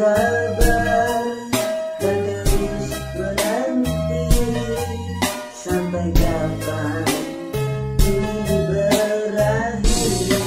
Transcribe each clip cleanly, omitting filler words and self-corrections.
sabar, tak terus menanti. Sampai kapan ini berakhir?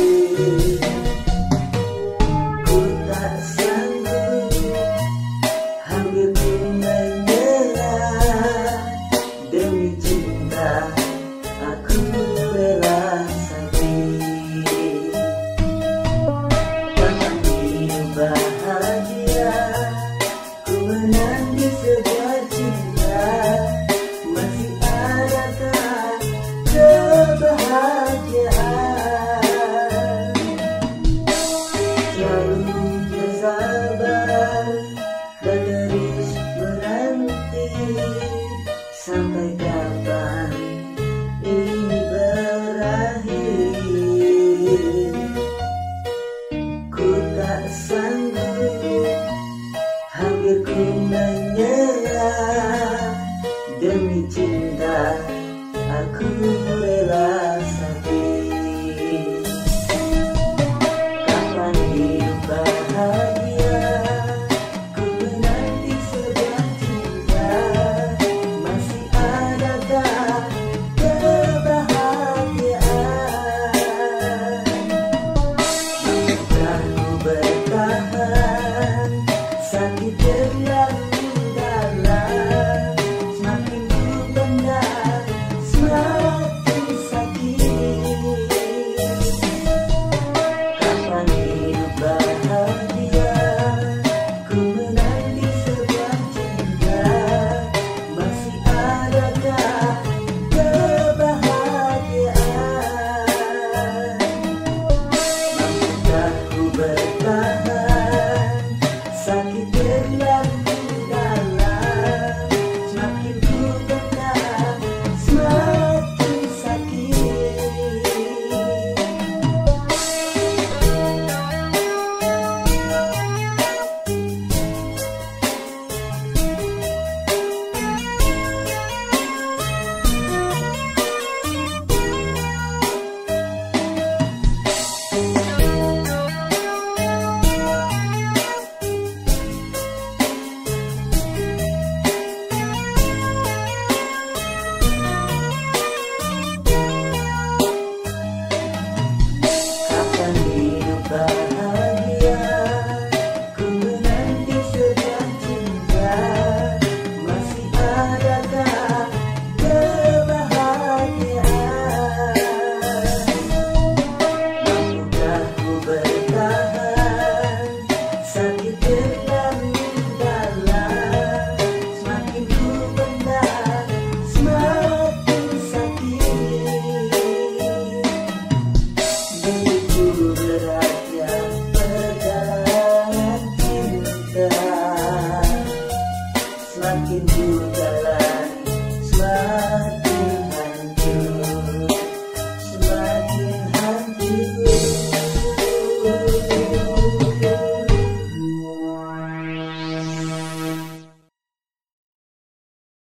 Ku tak sanggup, hampir ku menyerah. Demi cinta aku rela sakit. Bahkan hidup bahagia, ku menanti sebuah cinta. Masih adakah kebahagiaan? Selalu bersabar dan terus menanti. Sampai kapan ini berakhir? Ku tak sanggup, hampir ku menyerah. Demi cinta aku rela sakit. Kapan hidup bahagia, ku menanti sebuah cinta. Masih adakah kebahagiaan? Mampukah ku bertahan? Sakit yang dalam, semakin ku pendam, semakin sakit. Kapan hidup bahagia, ku menanti sebuah cinta. Masih adakah kebahagiaan? Mampukah ku bertahan? Sakit yang dalam, semakin ku pendam, semakin sakit. Kapan hidup bahagia, ku menanti sebuah cinta. Masih adakah kebahagiaan? Mampukah ku bertahan? Sakit yang dalam, semakin ku pendam, semakin sakit. Begitu beratnya perjalanan cinta, semakin ku